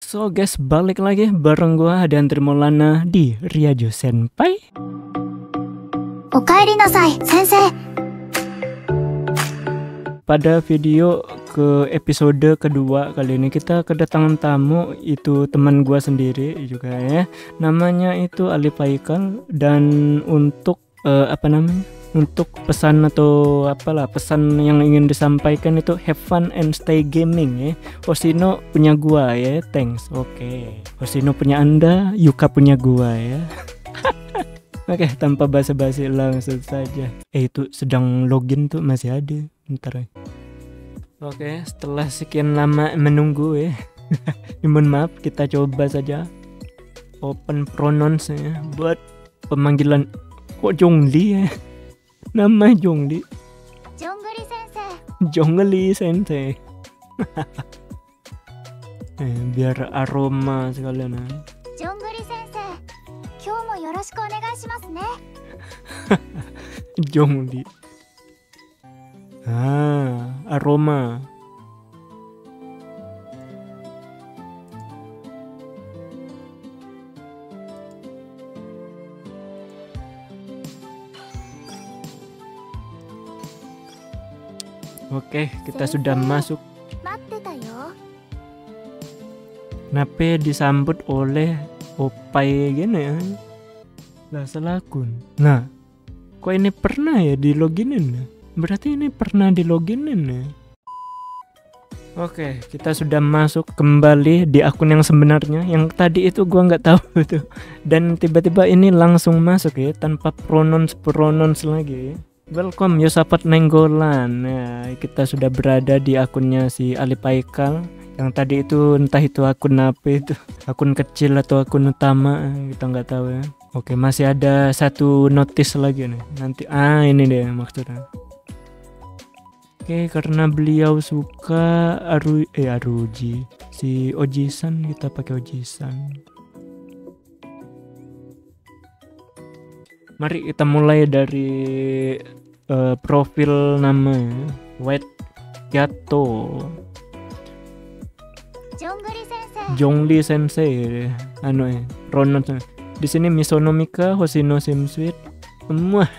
So guys, balik lagi bareng gua dan Trimolana di Ryajo Senpai. Okaeri nasai, sensei. Pada video ke episode kedua kali ini kita kedatangan tamu, itu teman gua sendiri juga ya. Namanya itu Ali Paikal, dan untuk untuk pesan atau apalah pesan yang ingin disampaikan itu have fun and stay gaming ya. Hoshino punya gua ya, thanks. Oke. Hoshino punya Anda, Yuka punya gua ya. Oke, tanpa basa-basi langsung saja. Itu sedang login tuh, masih ada. Ntar ya. Oke, setelah sekian lama menunggu ya. Mohon maaf, kita coba saja open pronounce ya buat pemanggilan. Kok Zhongli ya? Nama Zhongli. Zhongli sensei. Zhongli sensei. Biar aroma sekalian. Zhongli sensei. Kyou mo yoroshiku onegaishimasu ne. Zhongli. Aroma. Oke, kita sudah masuk. Matteta yo. Kenapa disambut oleh opai gini ya? Lah salah akun. Nah, kok ini pernah ya di loginin? Berarti ini pernah di loginin ya? Oke, kita sudah masuk kembali di akun yang sebenarnya. Yang tadi itu gua nggak tahu tuh. Dan tiba-tiba ini langsung masuk ya, tanpa pronounce lagi ya. Welcome Yosafat Nenggolan. Nah, kita sudah berada di akunnya si Ali Paikal. Yang tadi itu entah itu akun apa itu, akun kecil atau akun utama, kita nggak tahu ya. Oke, masih ada satu notice lagi nih. Nanti ini dia maksudnya. Oke, karena beliau suka Aruji, si Oji-san, kita pakai Oji-san. Mari kita mulai dari profil nama White Kyato. Zhongli sensei. Ronon. Di sini Misonomika, Hoshino Simsuit. Semua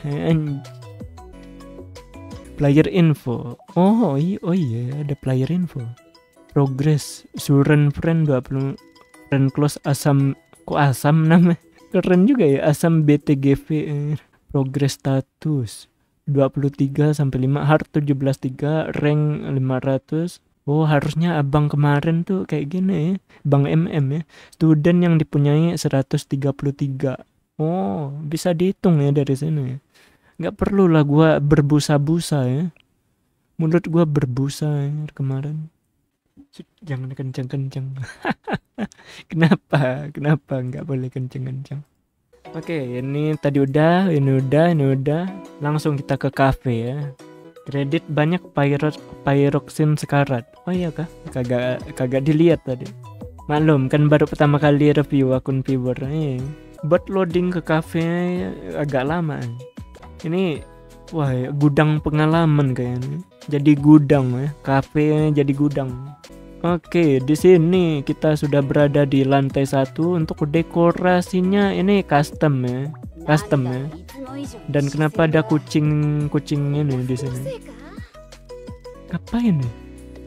player info. Oh iya, ada player info. Progress Suren friend 20 friend close asam. Kok asam namanya? Keren juga ya, asam BTGV. Progress status 23 sampai 5, heart 17.3, rank 500. Oh, harusnya abang kemarin tuh kayak gini ya, Bang MM ya. Student yang dipunyai 133. Oh, bisa dihitung ya dari sini ya. Nggak perlu lah gua berbusa-busa ya. Mulut gua berbusa ya kemarin. Jangan kenceng-kenceng. Kenapa nggak boleh kenceng-kenceng? Oke, ini tadi udah, ini udah. Langsung kita ke cafe ya. Kredit banyak pyroxene sekarat. Oh iya kah? Kagak dilihat tadi. Maklum kan baru pertama kali review akun viewer. Buat loading ke cafe agak lama. Ini wah, gudang pengalaman kayaknya. Jadi gudang ya, cafe jadi gudang. Oke, di sini kita sudah berada di lantai 1. Untuk dekorasinya ini custom ya. Dan kenapa ada kucingnya nih di sini? Ngapain nih?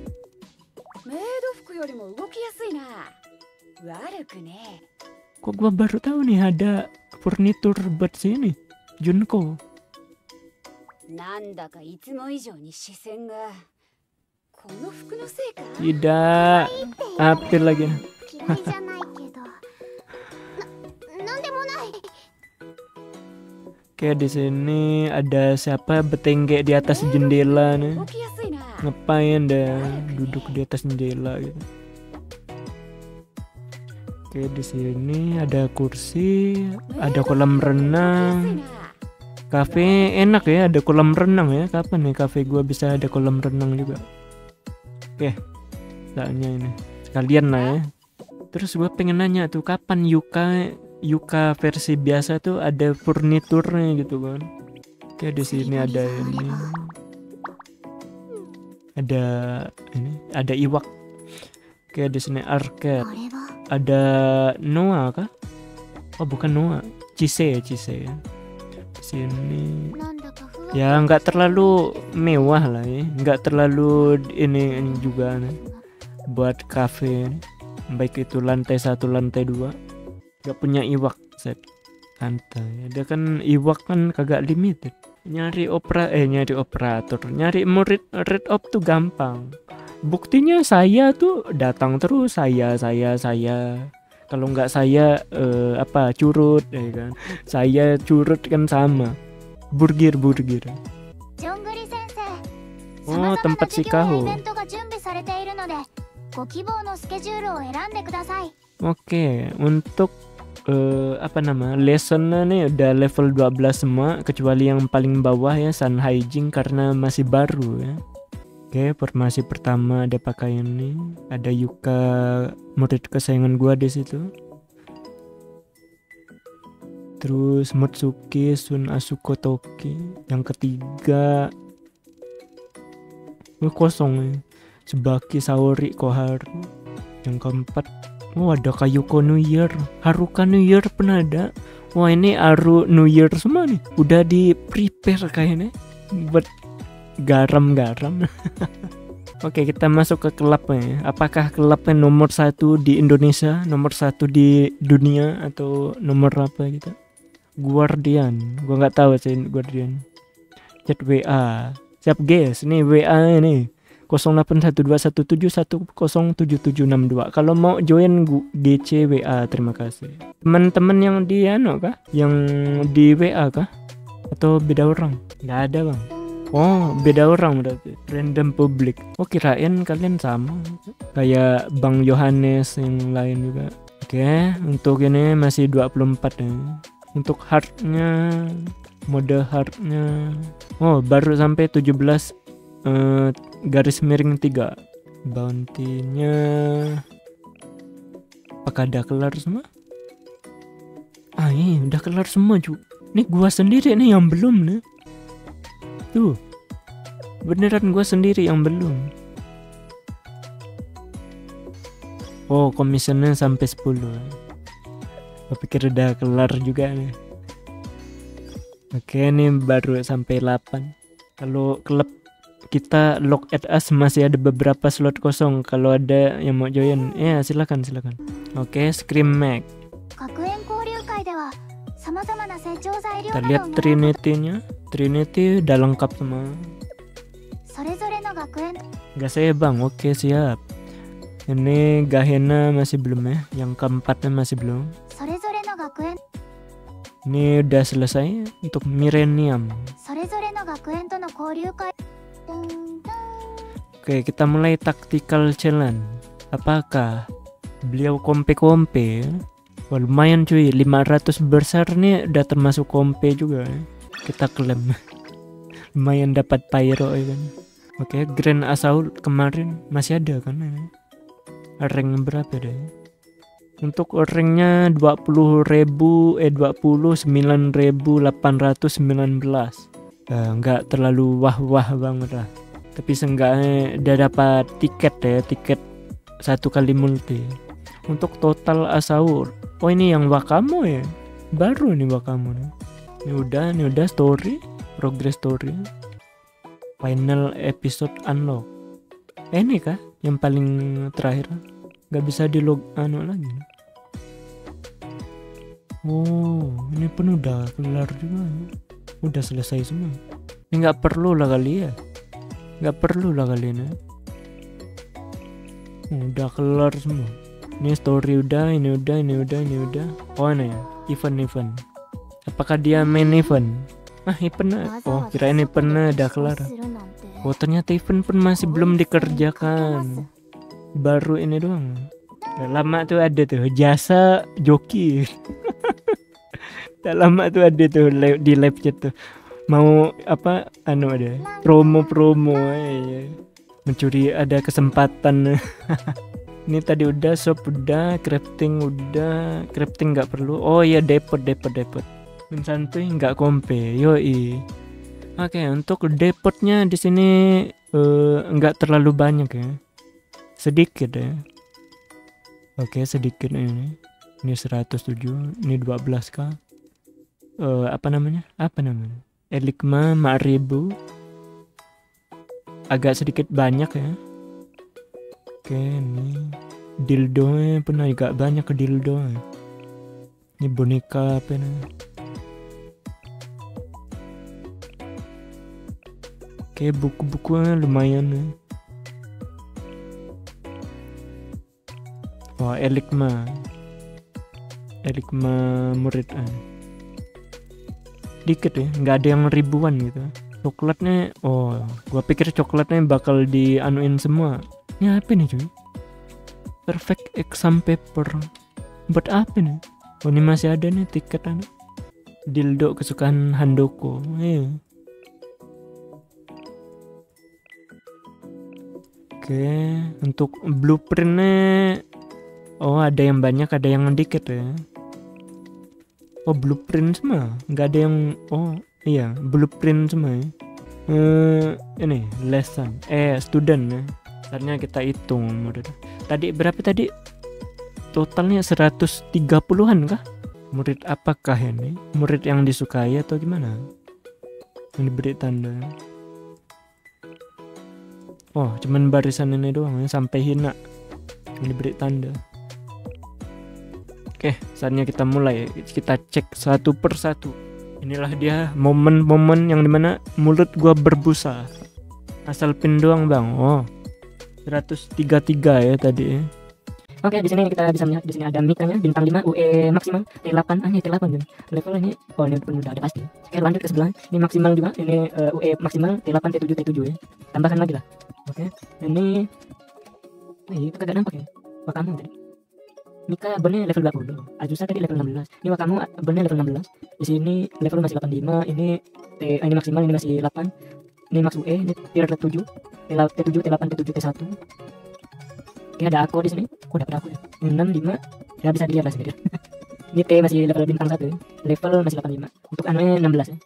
Kok gua baru tahu nih ada furnitur buat sini. Junko. Tidak. Apel lagi. Oke, di sini ada siapa betengge di atas jendela nih. Ngapain dah duduk di atas jendela gitu. Oke, di sini ada kursi, ada kolam renang. Cafe enak ya, ada kolam renang ya. Kapan nih cafe gua bisa ada kolam renang juga? Oke, saatnya ini sekalian lah ya. Terus gue pengen nanya tuh, kapan Yuka versi biasa tuh ada furniturnya gitu kan? Oke, di sini ada ini, ada iwak. Oke, di sini arcade. ada Noah kah? Oh bukan Noah, Cise ya. Sini なんだかふわ ya nggak terlalu mewah lah ya, nggak terlalu ini juga nih buat cafe nih. Baik itu lantai 1 lantai 2 nggak punya iwak set santai. Dia kan iwak kan kagak limited. Nyari operator, nyari murid red op tuh gampang. Buktinya saya tuh datang terus, saya kalau nggak saya curut ya kan, saya curut kan sama burgir ジョングリ先生 oh 様々な tempat 授 si 業や Kaho. イベントが準備されているのでご希望のスケジュールを選んでください Oke, untuk lessonnya nih udah level 12 semua kecuali yang paling bawah ya, Sun Hygiene karena masih baru ya. Oke, formasi pertama ada pakaian nih, ada Yuka murid kesayangan gua di situ. Terus Mutsuki, Sun Asuko Toki. Yang ketiga kosong ya. Tsubaki Saori Koharu. Yang keempat ada Kayuko New Year, Haruka New Year pernah ada. Wah ini Aru New Year semua nih. Udah di prepare kayaknya buat garam-garam. Oke, kita masuk ke klubnya. Apakah klubnya nomor 1 di Indonesia, nomor 1 di dunia, atau nomor apa gitu? Guardian, gua nggak tahu sih Guardian. Chat WA, siap guys, nih WA ini 081217107762. Kalau mau join GC WA, terima kasih. Teman-teman yang di kah? Yang di WA kah? Atau beda orang? Nggak ada bang. Oh beda orang berarti, random public. Oh kirain kalian sama kayak Bang Yohanes yang lain juga. Oke, untuk ini masih 24 ya. Untuk heartnya, mode heartnya baru sampai 17 garis miring 3. Bounty-nya apakah udah kelar semua? Ini udah kelar semua cu. Nih gua sendiri nih yang belum nih. Tuh beneran gua sendiri yang belum. Oh komisionnya sampai 10. Gua pikir udah kelar juga nih. Oke nih baru sampai 8. Kalau klub kita lock at us masih ada beberapa slot kosong. Kalau ada yang mau join ya silakan. Oke, Scream Mag. 学園交流会では様々な成長材料 Kita な lihat どを Trinity-nya. Trinity udah lengkap semua. それぞれの学園 Gak saya bang, oke siap. Ini Gahena masih belum ya. Yang keempatnya masih belum. それぞれの学園 Ini udah selesai untuk Millennium. それぞれの学園との交流会 Oke, kita mulai tactical challenge. Apakah beliau kompe-kompe? Wah, lumayan cuy, 500 besar nih udah termasuk kompe juga ya. Kita klaim. Lumayan dapat pyro ya kan. Oke, Grand Assault kemarin masih ada kan ya. Rank berapa deh? Untuk ranknya 29.819. Nggak terlalu wah-wah banget lah. Tapi seenggaknya udah dapat tiket ya, tiket 1 kali multi. Untuk total Asaur, oh ini yang Wakamo ya, baru nih Wakamo nih. Ini udah story, progress story, final episode unlock. Ini kah yang paling terakhir? Nggak bisa di log lagi. Oh ini pun udah kelar juga, udah selesai semua. Ini nggak perlu lah kali ya. Nggak perlu lah kalian ya. Udah kelar semua. Ini story udah, ini udah. Oh ini ya, event. Apakah dia main event? Event. Oh kirain eventnya udah kelar. Oh ternyata event pun masih belum dikerjakan. Baru ini doang. Lama tuh ada tuh jasa joki. Tak lama tuh ada tuh di live chat tuh. Mau apa ada promo ya. Mencuri ada kesempatan. Ini tadi udah shop udah, crafting udah, crafting nggak perlu. Oh iya depot. Santuy nggak kompe, yoi. Oke, untuk depotnya di sini nggak terlalu banyak ya, sedikit ya. Oke, sedikit ini. Ini 107, ini 12k. Apa namanya? Eligma 4000. Agak sedikit banyak ya. Oke, ini dildo pun agak banyak ke dildo. Ini boneka apa nih? Oke, buku-bukunya lumayan nih. Wah, Eligma murid dikit ya, nggak ada yang ribuan gitu. Coklatnya, gua pikir coklatnya bakal dianuin semua. Ini apa nih cuy? Perfect exam paper. Buat apa nih? Oh, ini masih ada nih tiketan. Dildo kesukaan Handoko. Oke, untuk blueprintnya, ada yang banyak, ada yang dikit ya. Blueprint semua, nggak ada yang, iya blueprint semua ya. Ini lesson, student ya. Sebenarnya kita hitung tadi berapa tadi totalnya, 130-an kah? Murid apakah ini? Murid yang disukai atau gimana? Yang diberi tanda. Cuman barisan ini doang ya, sampai hina yang diberi tanda. Oke, saatnya kita mulai. Kita cek satu persatu. Inilah dia momen-momen yang dimana mulut gua berbusa. Asal pin doang bang. 133 ya tadi. Oke, di sini kita bisa melihat di sini ada mic-nya bintang 5 UE maksimal T8. Ini T8 kan. Level ini ini pun udah ada pasti. Oke, lanjut ke sebelah. Ini maksimal juga. Ini UE maksimal T8 T7 ya. Tambahkan lagi lah. Oke. Ini itu kagak nampak ya. Wakamu tadi. Mika bener level 20. Ajusa tadi level 16. Ini Wakamu bener level 16. Di sini level masih 85. Ini maksimal, ini masih 8. Ini max UE, ini tier 7. T7, T8, T7, T1. Oke, ada aku di sini. Dapat aku ya. 6, 5. Ya bisa dilihat lah sendiri. Ini T masih level bintang 1 ya. Level masih 85. Untuk anunya 16 ya.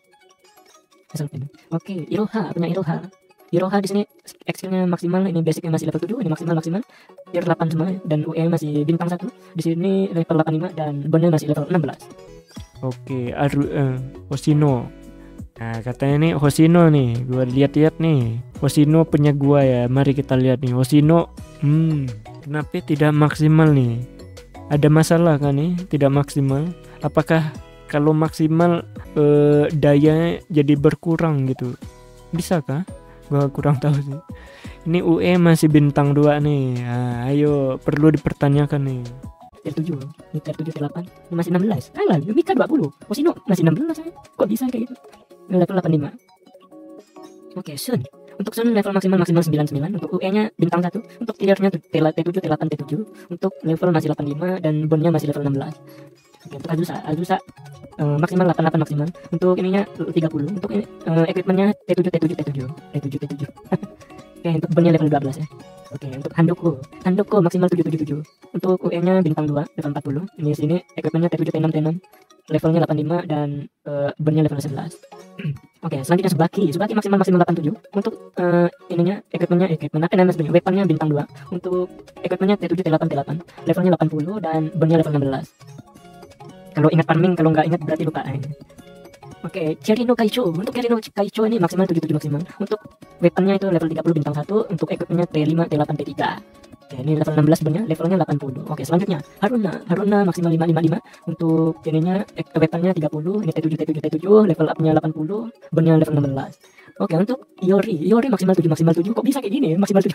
Oke, Iroha punya Iroha di sini X-nya maksimal, ini basicnya masih level 7, ini maksimal tier 8 semua ya. Dan UE masih bintang 1. Di sini level 85 dan bonnya masih level 16. Oke, Hoshino. Nah, katanya nih Hoshino nih, gua lihat-lihat nih. Hoshino punya gua ya. Mari kita lihat nih Hoshino. Kenapa tidak maksimal nih? Ada masalah kan nih tidak maksimal? Apakah kalau maksimal daya jadi berkurang gitu? Bisa kah? Gua kurang tahu sih. Ini UE masih bintang 2 nih. Ayo perlu dipertanyakan nih. Tier 7, ini tier 7 tier 8. Ini masih 16. Kalah, Mika 20. Hoshino masih 16 ya. Kok bisa kayak gitu? Level 85. Oke, Sun. Untuk Sun level maksimal 99. Untuk UE-nya bintang 1. Untuk tiernya T7, T8, T7. Untuk level masih 85 dan bonnya masih level 16. Oke, untuk Azusa maksimal 88 maksimal. Untuk ininya 30. Untuk ini equipmentnya T7. Oke, untuk bonnya level 12 ya. Oke, untuk Handoko maksimal 777. Untuk UE-nya bintang 2 level 40. Ini sini equipmentnya T7, T6. Levelnya 85 dan bonnya level 11. Oke, selanjutnya Subaki maksimal 87. Untuk ininya equipment apa namanya sebenarnya, weaponnya bintang 2. Untuk equipmentnya T7, T8, levelnya 80 dan bonnya level 16. Kalau ingat farming, kalau nggak ingat berarti lupa. Oke, Cherino Kaicho. Untuk Cherino Kaicho ini maksimal 77 maksimal. Untuk weaponnya itu level 30 bintang 1. Untuk equipmentnya T5, T8, T3. Oke, ini level 16 bonnya, levelnya 80. Oke, selanjutnya Haruna maksimal 555. Untuk ininya weaponnya 30, ini T7, level up-nya 80, bonnya level 16. Oke, untuk Iori maksimal 7. Kok bisa kayak gini ya? Maksimal 7.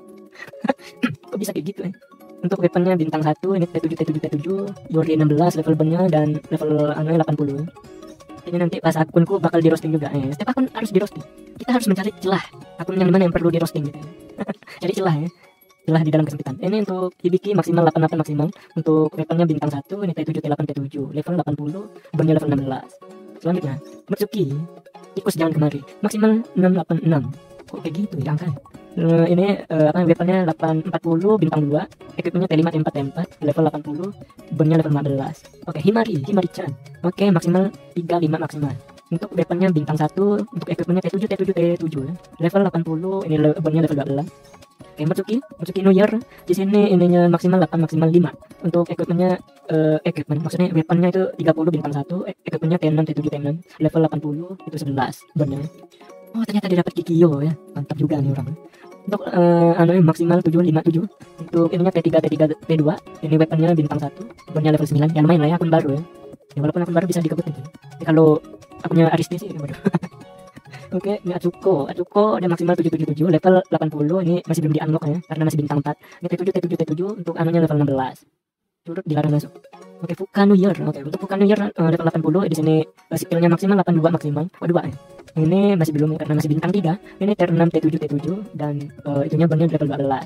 Kok bisa kayak gitu ya? Untuk weaponnya bintang 1, ini T7, Iori 16 level bonnya dan level anunya 80. Ini nanti pas akunku bakal di roasting juga. Setiap akun harus di roasting. Kita harus mencari celah akun yang mana yang perlu di roasting gitu. Cari celah ya. Celah di dalam kesempitan. Ini untuk Hibiki maksimal 88 maksimal. Untuk weaponnya bintang 1, ini T7, T8, level 80, bonnya level 16. Selanjutnya Mutsuki, tikus jangan kemari, maksimal 686. Kok kayak gitu ya angka? Ini weaponnya 840 bintang 2, equipmentnya T5, T4, level 80, bonnya level 15. Oke, Himari-chan. Oke, maksimal 35 maksimal. Untuk weaponnya bintang 1, untuk equipmentnya T7 level 80, ini bonnya level 12. Oke, Mutsuki no Year di sini ininya maksimal 8 maksimal 5. Untuk equipmentnya equipment maksudnya weaponnya itu 30 bintang 1, equipmentnya T6 T7 T6, level 80 itu 11 benar. Oh, ternyata dia dapat Kikyo ya. Mantap juga nih orang. Untuk maksimal 757. Untuk ininya T3 T2. Ini weaponnya bintang 1, bonnya level 9. Ya lumayan lah ya, akun baru ya. Ya walaupun akun baru bisa dikebutin. Ya, kalau akunnya Aristi sih baru. Oke, ini Atsuko dia maksimal 777, level 80. Ini masih belum di-unlock ya, karena masih bintang 4. Ini T7 untuk anunya level 16. Turut dilarang masuk. Oke, Fukano Year. Oke, untuk Fukano Year level 80 di sini skillnya maksimal 82 maksimal. Oh, 2 ya. Ini masih belum karena masih bintang 3. Ini T6 T7 dan itunya bonnya level 12.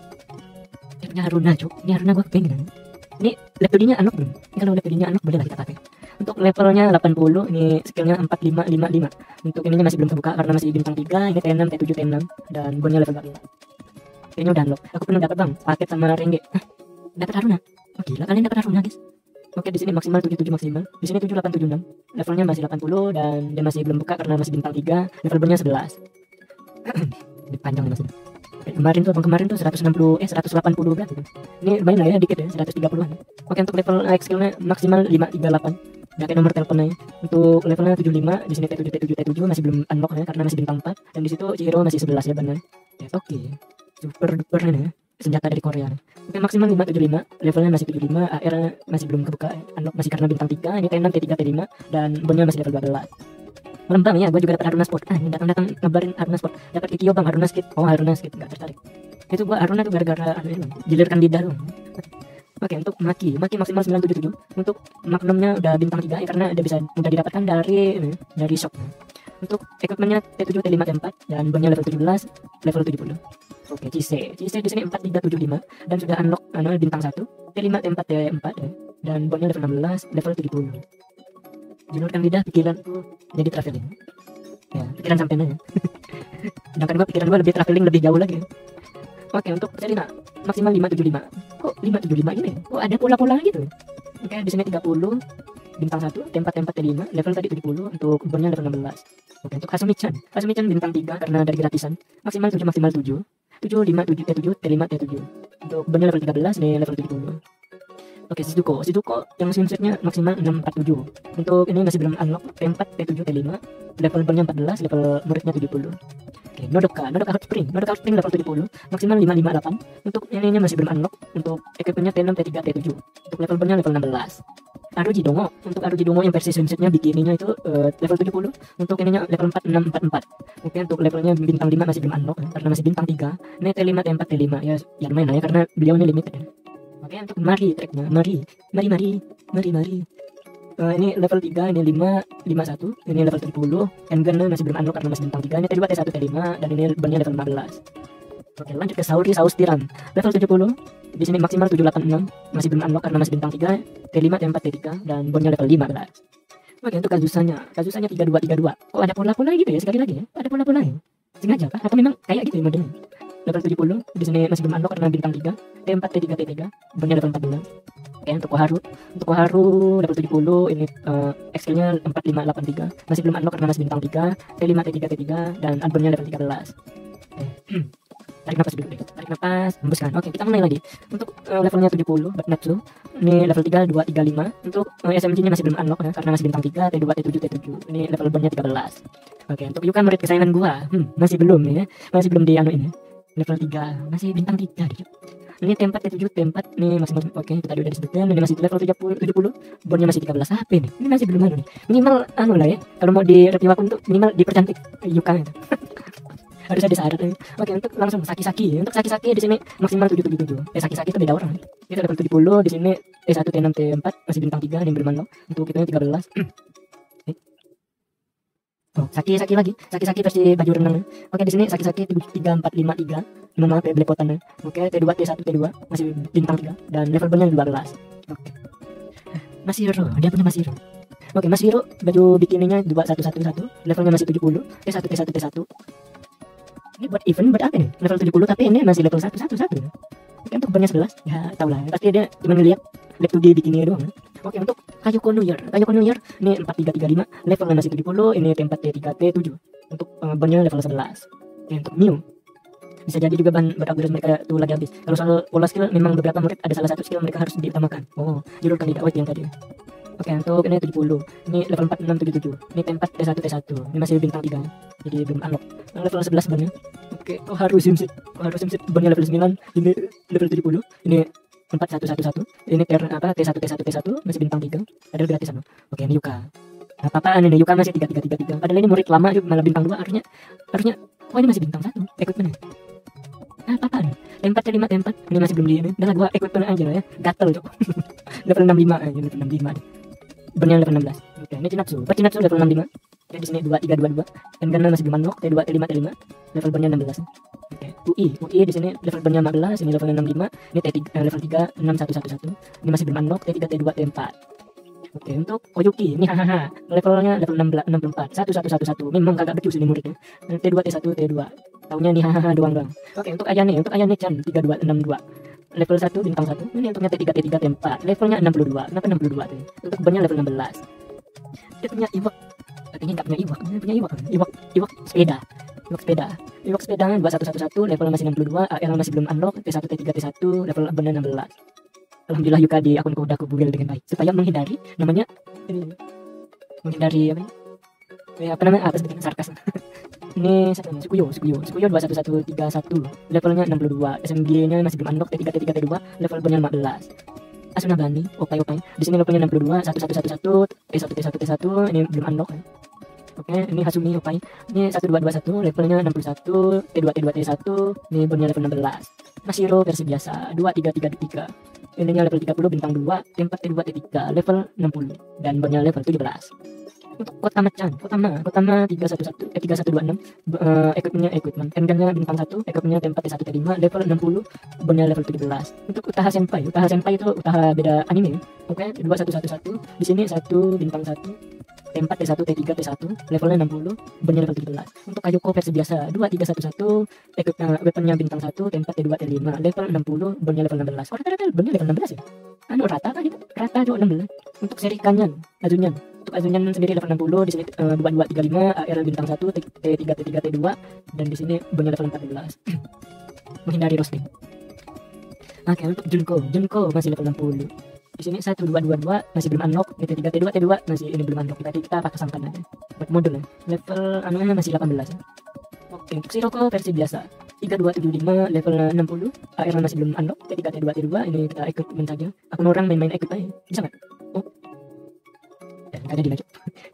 Ini Haruna, Cuk. Ini Haruna gua kepengen. Ini level nya unlock belum? Ini kalau level nya unlock boleh lah kita pakai. Untuk levelnya 80, ini skillnya 4555. Untuk ininya masih belum terbuka karena masih bintang 3. Ini T6 T7 T6 dan bonnya level 45. Kayaknya udah unlock. Aku belum dapat bang, paket sama Rengge. Dapat Haruna. Oh gila, kalian dapat Haruna guys. Oke, di sini maksimal 77 maksimal. Di sini 7876. Levelnya masih 80 dan dia masih belum buka karena masih bintang 3. Level bonnya 11. Ini panjang nih masih. Kemarin tuh 180 180 berarti. Ini lumayan lah ya, dikit ya, 130-an. Oke, untuk level skillnya maksimal 538. Udah kayak nomor teleponnya. Untuk levelnya 75, di sini T7 masih belum unlock ya karena masih bintang 4 dan di situ Chihiro masih 11 ya benar. Ya, oke. Super duper ini ya. Senjata dari Korea nih. Oke, maksimal 575, levelnya masih 75, AR masih belum kebuka ya. Unlock masih karena bintang 3, ini T6 T3 T5 dan bonnya masih level 12. Melembang ya, gue juga dapat Haruna Sport. Ini datang ngabarin Haruna Sport. Dapat Kikyo bang, Haruna Skit. Oh, Haruna Skit enggak tertarik. Itu gua Haruna tuh gara-gara jilirkan lidah doang. Oke, untuk Maki maksimal 977. Untuk Magnumnya udah bintang 3 ya karena dia bisa mudah didapatkan dari shop. Untuk equipmentnya T7 T5 T4 dan bonnya level 17, level 70. Oke, Cise di sini 4375 dan sudah unlock bintang 1, T5 T4 T4 ya, dan bonnya level 16, level 70. Jilurkan lidah pikiran tuh jadi traveling. Ya, pikiran sampai nanya. Sedangkan pikiran gua lebih traveling lebih jauh lagi. Oke, untuk Serena maksimal 575. Kok 575 ini? Kok ada pola-pola gitu? Oke, di sini 30 bintang 1, T4 T5, level tadi 70 untuk bonnya level 16. Oke, untuk Hasumi-chan bintang 3 karena dari gratisan. Maksimal 7 757 T5 T7. Untuk bonnya level 13 nih level 70. Oke, Shizuko yang swimsuitnya maksimal 647. Untuk ini masih belum unlock T4 T7 T5, level bonnya 14, level muridnya 70. Oke, Nodoka Hot Spring level 70, maksimal 558. Untuk ininya masih belum unlock. Untuk equipmentnya T6 T3 T7. Untuk level bonnya level 16. Aruji Dongo yang versi swimsuitnya bikininya itu level 70. Untuk ininya level 4644. Oke, untuk levelnya bintang 5 masih belum unlock karena masih bintang 3. Ini T5 T4 T5 ya lumayan lah ya karena beliau ini limited ya. Oke, untuk Mari tracknya Mari. Ini level 3, ini 551, ini level 70. Handgun masih belum unlock karena masih bintang 3. Ini T2 T1 T5 dan ini bannya level 15. Oke, lanjut ke Saus Tiran level 70. Di sini maksimal 786, masih belum unlock karena masih bintang 3. T5 T4 T3 dan bonnya level 15. Oke, untuk Kazusanya 3232. Kok ada pola-pola gitu ya sekali lagi ya? Ada pola-pola ya? Sengaja kah? Atau memang kayak gitu ya modelnya? Level 70, di sini masih belum unlock karena bintang 3. T4 T3 T3, bonnya level 14. Oke, untuk Koharu level 70, ini skillnya 4583, masih belum unlock karena masih bintang 3. T5 T3 T3 dan bonnya level 13. Tarik nafas dulu deh, hembuskan. Oke, kita mulai lagi. Untuk levelnya 70 Batnatsu, ini level 3 235. Untuk SMG nya masih belum unlock ya karena masih bintang 3. T2 T7 T7, ini level bonnya 13. Oke, untuk Yuka murid kesayangan gua, masih belum ya, masih belum di ini level 3, masih bintang 3 deh. Ini T4 T7 T4 nih masih oke, itu tadi udah disebutkan. Ini masih level 70, bonnya masih 13. Apa ini? Ini masih belum nih. Minimal lah ya. Kalau mau di review akun tuh minimal dipercantik Yuka itu. Harus ada syarat ya. Oke, untuk langsung Saki. Untuk Saki di sini maksimal 777. Saki itu beda orang. Itu level 70, di sini T1 T6 T4 masih bintang 3 yang belum unlock. Untuk itu 13. Oh, Saki lagi. Saki versi baju renang. Oke, di sini Saki 3453. Maaf ya belepotannya. Oke, T2 T1 T2 masih bintang 3 dan level bonnya 12. Oke. Masihiro, dia punya Masihiro. Oke, Masihiro baju bikininya 2111, levelnya masih 70. T1. Ini buat event buat apa nih? Level 70 tapi ini masih level 111. Oke, untuk bonnya 11. Ya, tahu lah. Pasti dia cuma ngeliat lap 2D bikini doang. Oke, untuk Kayoko no Year ini 4335, levelnya masih 70. Ini T4 T3 T7. Untuk bonnya level 11. Oke, untuk Bisa jadi juga bahan berupgrade mereka tuh lagi habis. Kalau soal pola skill, memang beberapa murid ada salah satu skill mereka harus diutamakan. Oh, jalur kandidat. Oh, itu yang tadi. Oke, untuk ini 70. Ini level 4, 6, 7, 7. Ini T4, T1, T1. Ini masih bintang 3. Jadi belum unlock. Yang level 11 bannya. Oke, oh harus simsit. Bannya level 9. Ini level 70. Ini 4, 1, 1, 1. Ini T1, T1, T1. Masih bintang 3. Ada gratisan. Oke, ini Yuka. Nah, apaan ini Yuka masih 3, 3, 3, 3. Padahal ini murid lama malah bintang 2. Harusnya oh ini masih bintang 1. Equipment. Apaan? T4, T5, T4. Ini masih belum di ini. Udah lah gua equipment aja lah ya. Gatel cok. Level 65 aja, level 65 deh. Bannya level 16. Oke, ini Chinatsu. Chinatsu level 65. Ya di sini 2, 3, 2, 2. Engine masih belum unlock. T2, T5, T5. Level bannya 16. Oke, UI di sini level bannya 15, ini levelnya 65. Ini T3 level 3 6111. Ini masih belum unlock. T3, T2, T4. Oke, untuk Oyuki ini hahaha levelnya level 16, 64 1111. Memang kagak becus ini muridnya. T2, T1, T2. Taunya nih hahaha doang. Oke, untuk Ayane Chan 3262. Level 1 bintang 1. Ini untuknya T3, T3, T4. Levelnya 62. Kenapa 62 tuh? Untuk bannya level 16. Dia punya Iwak. Katanya enggak punya Iwak. Dia punya Iwak sepeda. Iwak sepeda 2111, level masih 62, AL masih belum unlock, T1, T3, T1, level bannya 16. Alhamdulillah Yuka di akunku udah aku build dengan baik supaya menghindari namanya ini, menghindari apa namanya apa sebetulnya sarkas. Ini Sukuyo 21131, levelnya 62, SMG nya masih belum unlock, T3, T3, T2, level bannya 15. Asuna Bani Opai di sini levelnya 62, 1111, T1, ini belum unlock ya. Oke, ini Hasumi Opai. Ini 1221, levelnya 61, T2, T1, ini bannya level 16. Masiro versi biasa 2333. Ininya level 30 bintang 2, T4, T2, T3, level 60 dan bannya level 17. Untuk Kotama 3126, equipment engine-nya bintang 1, equipment-nya T4, T1, T5, level 60, bannya level 17. Untuk Utaha Senpai itu Utaha beda anime. Oke, 2111. Di sini 1 bintang 1, T4, T1, T3, T1, levelnya 60, bannya level 17. Untuk Kayoko versi biasa 2311, weaponnya bintang 1, T4, T2, T5, level 60, bannya level 16. Oh, rata-rata bannya level 16 ya? Rata kan itu? Rata juga 16. Untuk seri Kanyan, untuk Azunyan sendiri level 60, di sini 2235, AR bintang 1, T3, T3, T2, dan di sini bannya level 14. Menghindari roasting. Oke, untuk Junko masih level 60. Di sini 1222 masih belum unlock, T3, T2 masih ini belum unlock. Tadi kita pasangkan aja buat modul ya. Level anunya masih 18 ya. Oke, untuk Shiroko versi biasa 3275, level 60, AR masih belum unlock, T3, T2, ini kita equipment saja. Akun orang main-main equip aja. Bisa nggak? Oh, nggak ada lanjut.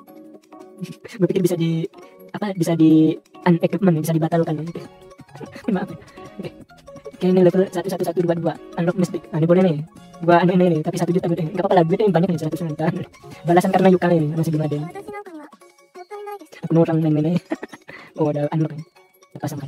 Gue pikir bisa di unequipment, bisa dibatalkan ya. Maaf ya. Oke, ini level 11122 unlock mystic. Ini boleh nih. Gua ini tapi 1 juta duitnya. Enggak apa-apa lah, duitnya banyak nih 100 juta. Balasan karena Yuka ini masih belum ada. Akun orang main-main aja. Oh, ada unlock ya. Kita pasangkan.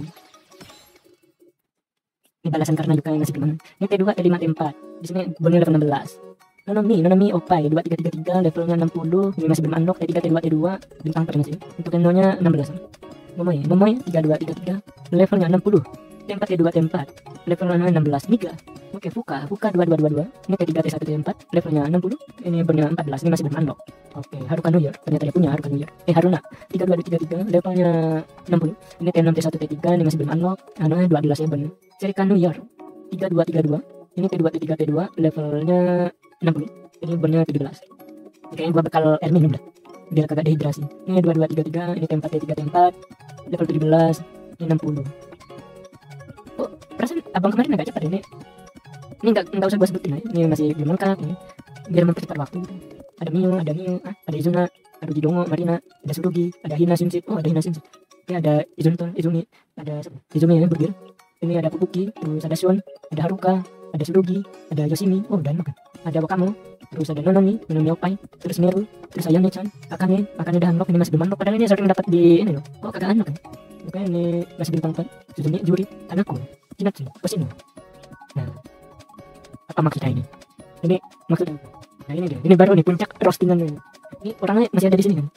Ini balasan karena Yuka yang masih belum. Ini T2, T5, T4. Di sini bonus level 16. Nonomi Opai 2333, levelnya 60, ini masih belum unlock, T3, T2, bintang 4 masih. Untuk Enonya 16. Momoy 3233, levelnya 60. T4, T2, levelnya 16. Niga. Oke, Fuka 2222. Ini T3, T1, T4, levelnya 60. Ini bonusnya 14, ini masih belum unlock. Oke, Haruka New Year. Ternyata dia punya Haruka New Year. Haruna 3233, levelnya 60. Ini T6, T1, T3, ini masih belum unlock. Anunya 12 ya benar. Serika New Year 3232. Ini T2, T3, levelnya 60. Ini bonusnya 17. Kayaknya gua bakal air minum dah biar kagak dehidrasi. Ini 2233, ini T4, T3, level 17, ini 60. Oh, perasaan abang kemarin agak cepat ini. Ini enggak usah gua sebutin ya. Ini masih belum lengkap ini. Biar mempercepat waktu. Ada Mio, ada Izuna, ada Jidongo, Marina, ada Surugi, ada Hina Shinship. Oh, ada Hina Shinship. Ini ada Izumi, ada Izumi ya, burger. Ini ada Fubuki, terus ada Shun, ada Haruka, ada Surugi, ada Yoshimi. Oh, udah makan. Ada Wakamo, terus ada Nonomi Opai, terus Meru, terus Ayane-chan, Akane udah unlock, ini masih belum unlock, padahal ini sering dapat di ini loh. Kok kagak unlock ya? Oke, ini masih bintang 4, Suzumi, Juri, Tanako, Chinatsu, Hoshino. Nah, apa maksudnya ini? Ini maksudnya apa? Nah, ini dia, ini baru nih puncak roastingan ini. Ini orangnya masih ada di sini kan?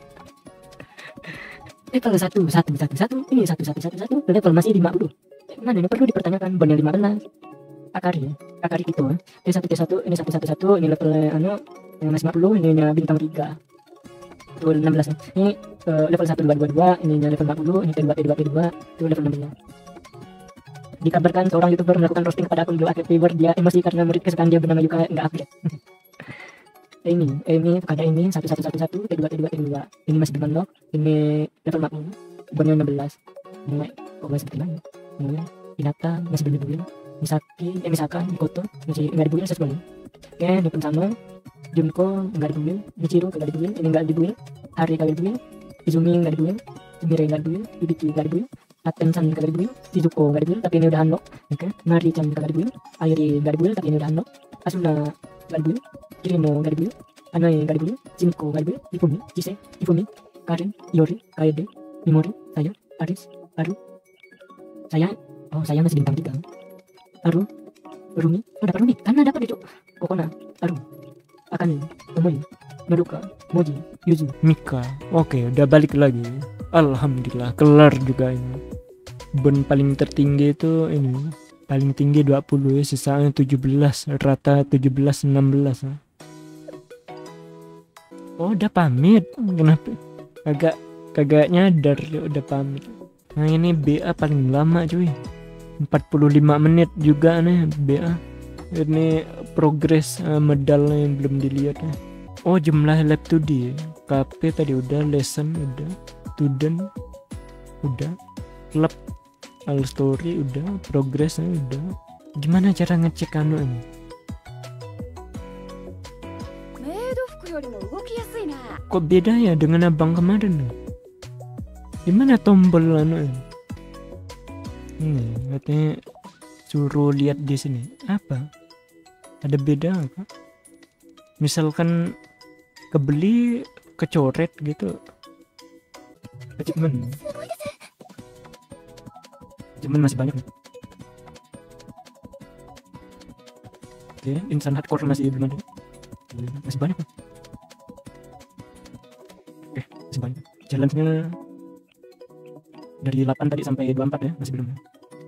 Level 1, ini 1, level masih 50. Mana ini perlu dipertanyakan, bonnya 15. Akari gitu. T1, ini 111, ini levelnya yang masih 50, ini bintang 3. Itu 16 ya. Ini level 1222, ini level 40, ini T2, itu level 16. Dikabarkan seorang YouTuber melakukan roasting kepada akun Blue Arcade Fever. Dia emosi karena murid kesukaan dia bernama Yuka nggak update. Ini ada ini 1111 T2 T2. Ini masih depan lock. Ini level 40. Bonnya 16. Mulai kok masih seperti mana? Kemudian Hinata masih belum dibuil. Misaka, Mikoto masih nggak dibuil sesuai. Oke, Nippon sama Junko nggak dibuil, Michiru nggak dibuil, ini nggak dibuil, Hari nggak dibuil, Izumi nggak dibuil, Sumire nggak dibuil, Hibiki nggak dibuil, Aten-san nggak dibuil, Shizuko nggak dibuil, tapi ini udah unlock. Oke, Mari-chan nggak dibuil, Airi nggak dibuil, tapi ini udah unlock. Asuna nggak dibuil, Kirino nggak dibuil, Anoe nggak dibuil, Shinko nggak dibuil, Ifumi, Chise, Ifumi, Karen, Yori, Kaede, Mimori, saya, Aris, Aru, saya masih bintang 3. Aru, Rumi, dapat Rumi, karena dapat itu. Kokona, Aru, Akane, Tomoe, Madoka, Moji, Yuzu, Mika. Oke, udah balik lagi. Alhamdulillah, kelar juga ini. Bon paling tertinggi itu ini. Paling tinggi 20 ya, sisanya 17, rata 17-16. Oh, udah pamit. Kenapa? Kagak nyadar ya udah pamit. Nah, ini BA paling lama cuy. 45 menit juga nih BA. Ini progres medalnya yang belum dilihat ya. Oh, jumlah lab 2D. KP tadi udah, lesson udah, student udah, club, all story udah, progresnya udah. Gimana cara ngecek anu ini? メイド服よりも動きやすいな。 Kok beda ya dengan abang kemarin? Gimana tombol anu ini? Katanya suruh lihat di sini. Apa? Ada beda apa? Misalkan kebeli kecoret gitu. Achievement masih banyak. Oke, insan hardcore masih belum ada. Masih banyak. Oke, masih banyak. Challenge-nya dari 8 tadi sampai 24 ya, masih belum.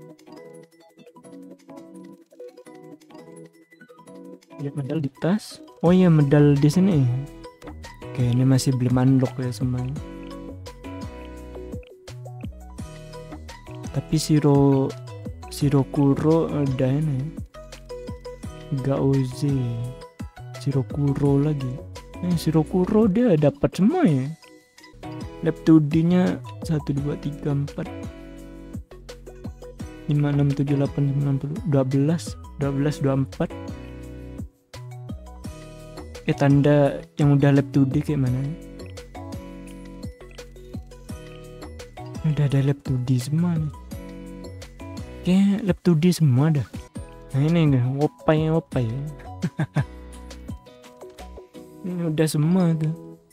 Lihat medal di tas. Oh iya, medal di sini. Oke, ini masih belum unlock ya semuanya. Tapi Shirokuro ada ini. Gaoze, Shirokuro lagi. Shirokuro dia dapat semua ya. Lab 2D-nya 1 2 3 4 5 6 7 8 9 10 12 24. Tanda yang udah lab 2D kayak mana? Udah ada lab 2D semua nih. Kayak lab 2D semua dah. Nah ini enggak opai. Ini udah semua tuh.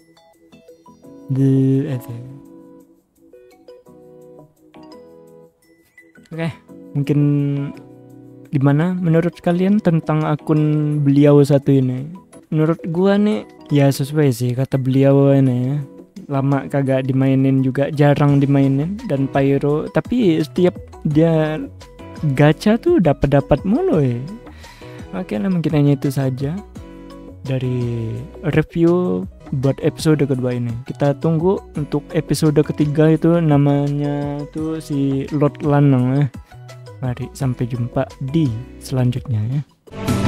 Oke, mungkin gimana menurut kalian tentang akun beliau satu ini? Menurut gua nih ya sesuai sih kata beliau ini ya. Lama kagak dimainin juga, jarang dimainin dan Pyro, tapi setiap dia gacha tuh dapat mulu ya. Oke lah, mungkin hanya itu saja dari review buat episode kedua ini. Kita tunggu untuk episode ketiga, itu namanya tuh si Lord Lanang ya. Mari sampai jumpa di selanjutnya ya.